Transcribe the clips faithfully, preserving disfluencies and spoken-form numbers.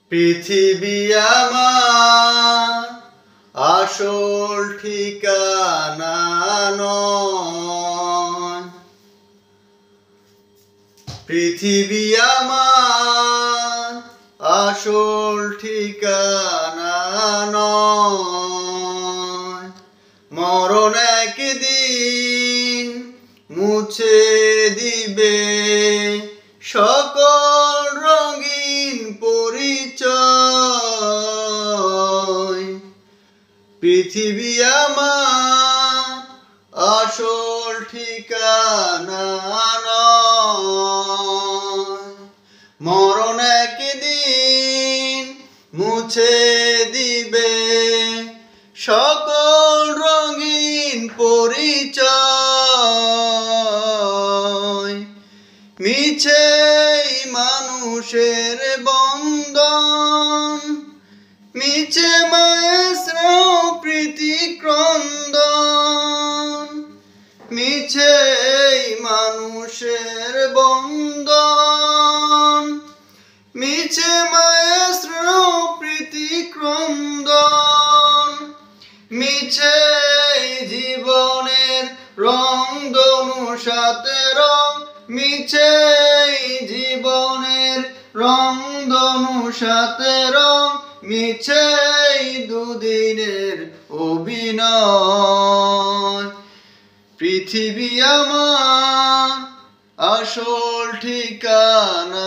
পৃথিবী আমার আসল ঠিকানা নয়। পৃথিবী আমার আসল ঠিকানা নয়। মরণ একদিন মুছে দিবে সকল রঙিন পরিচয়। পৃথিবী আমার আসল ঠিকানা নয়। মরণ একদিন মুছে দিবে সকল রঙিন পরিচয়। মিছে মানুষের বন্ধন, মিছে মায়ের স্নেহ প্রীতি ক্রন্দন। মিছে মানুষের বন্ধন, মিছে মায়ের স্নেহ প্রীতি ক্রন্দন। মিছে জীবনের রং ধনু সাথে রং, মিছে জীবনের রং ধনু সাথে রং। মিছে দুদিনের অভিনয়। পৃথিবী আমার আসল ঠিকানা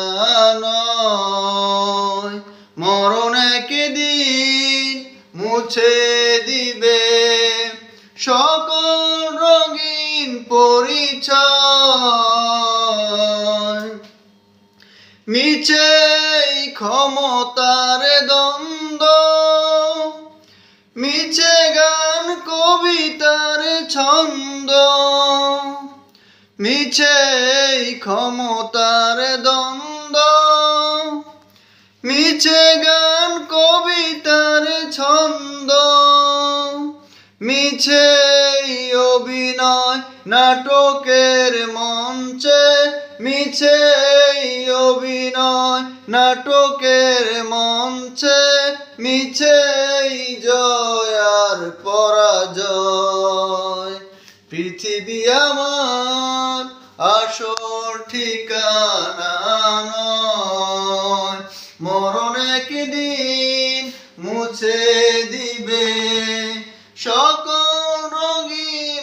নয়। মরণ একদিন মুছে দিবে সকল রঙিন পরিচয়। মিছে ক্ষমতার দ্বন্দ্ব, মিছে গান কবিতার ছন্দ। মিছে ক্ষমতার দ্বন্দ্ব, মিছে গান কবিতার ছন্দ। মিছে অভিনয় নাটকের মঞ্চে, মিছে অভিনয় নাটকের মঞ্চে। মিছে জয় আর পরাজয়। পৃথিবী আমার আসল ঠিকানা নয়। মরণ একদিন মুছে দিবে সকল রঙিন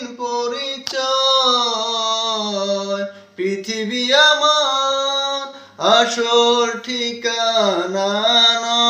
পরিচয়। পৃথিবী আমার আসল ঠিকানা নয়।